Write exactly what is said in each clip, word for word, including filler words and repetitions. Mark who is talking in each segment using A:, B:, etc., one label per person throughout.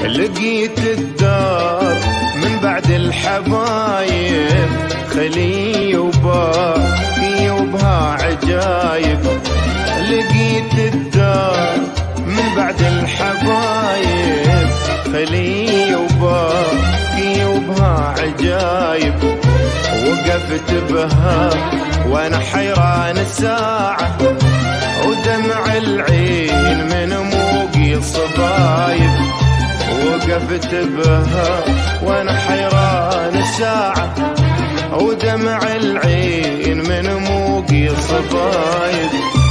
A: لقيت الدار من بعد الحبايب خلي وباقي وبها عجايب. لقيت الدار من بعد الحبايب خلي وباقي وبها عجايب. وقفت بها وانا حيران الساعة ودمع العين من موقي صبايب. وقفت بها وانا حيران الساعة ودمع العين من موقي صبايب.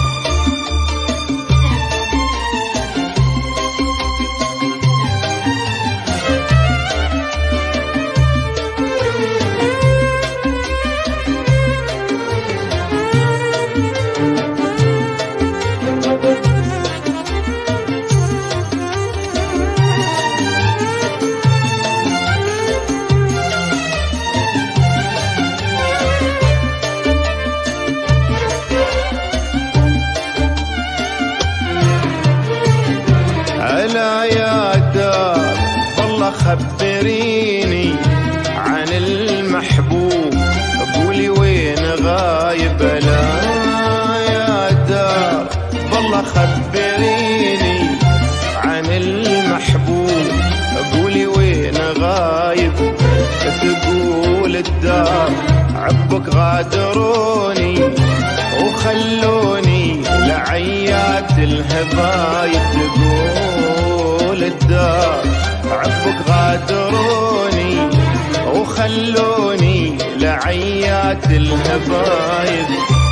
A: ألا يا دار والله خبريني عن المحبوب قولي وين غايب. ألا يا دار والله خبريني عن المحبوب قولي وين غايب. تقول الدار عبك غادروني وخلوني لعيات الهبايب. تقول الدار عبك غادروني وخلوني لعيات الهبايب.